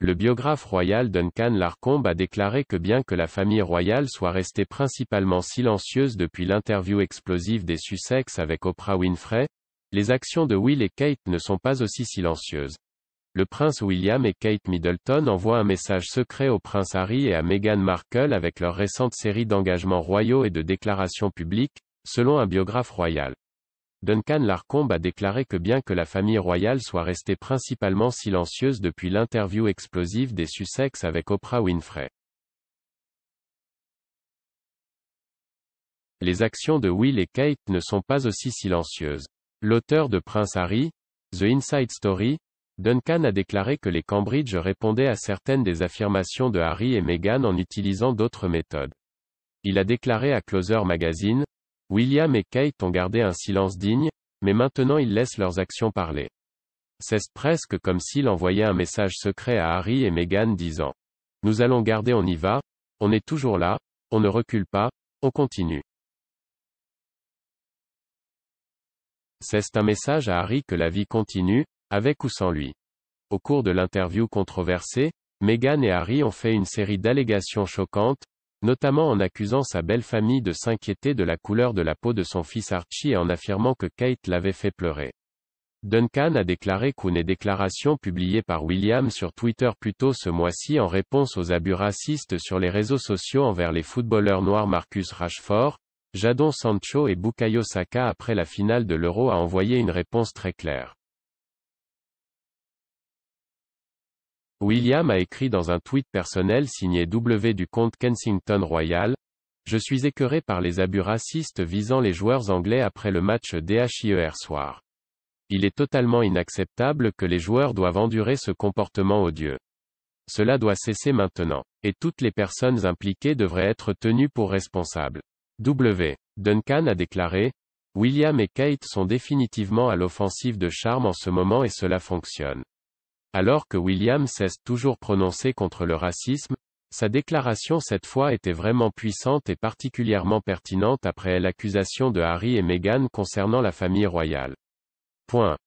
le biographe royal Duncan Larcombe a déclaré que bien que la famille royale soit restée principalement silencieuse depuis l'interview explosive des Sussex avec Oprah Winfrey, les actions de Will et Kate ne sont pas aussi silencieuses. Le prince William et Kate Middleton envoient un message secret au prince Harry et à Meghan Markle avec leur récente série d'engagements royaux et de déclarations publiques, selon un biographe royal. Duncan Larcombe a déclaré que bien que la famille royale soit restée principalement silencieuse depuis l'interview explosive des Sussex avec Oprah Winfrey, les actions de Will et Kate ne sont pas aussi silencieuses. L'auteur de Prince Harry, The Inside Story, Duncan a déclaré que les Cambridge répondaient à certaines des affirmations de Harry et Meghan en utilisant d'autres méthodes. Il a déclaré à Closer Magazine, « William et Kate ont gardé un silence digne, mais maintenant ils laissent leurs actions parler. C'est presque comme s'il envoyait un message secret à Harry et Meghan disant « Nous allons garder, on y va, on est toujours là, on ne recule pas, on continue. » C'est un message à Harry que la vie continue, avec ou sans lui. Au cours de l'interview controversée, Meghan et Harry ont fait une série d'allégations choquantes, notamment en accusant sa belle famille de s'inquiéter de la couleur de la peau de son fils Archie et en affirmant que Kate l'avait fait pleurer. Duncan a déclaré qu'une déclaration publiée par William sur Twitter plus tôt ce mois-ci en réponse aux abus racistes sur les réseaux sociaux envers les footballeurs noirs Marcus Rashford, Jadon Sancho et Bukayo Saka après la finale de l'Euro a envoyé une réponse très claire. William a écrit dans un tweet personnel signé W du compte Kensington Royal, « Je suis écœuré par les abus racistes visant les joueurs anglais après le match d'HIER soir. Il est totalement inacceptable que les joueurs doivent endurer ce comportement odieux. Cela doit cesser maintenant. Et toutes les personnes impliquées devraient être tenues pour responsables. » Duncan a déclaré, « William et Kate sont définitivement à l'offensive de charme en ce moment et cela fonctionne. » Alors que William s'est toujours prononcé contre le racisme, sa déclaration cette fois était vraiment puissante et particulièrement pertinente après l'accusation de Harry et Meghan concernant la famille royale. Point.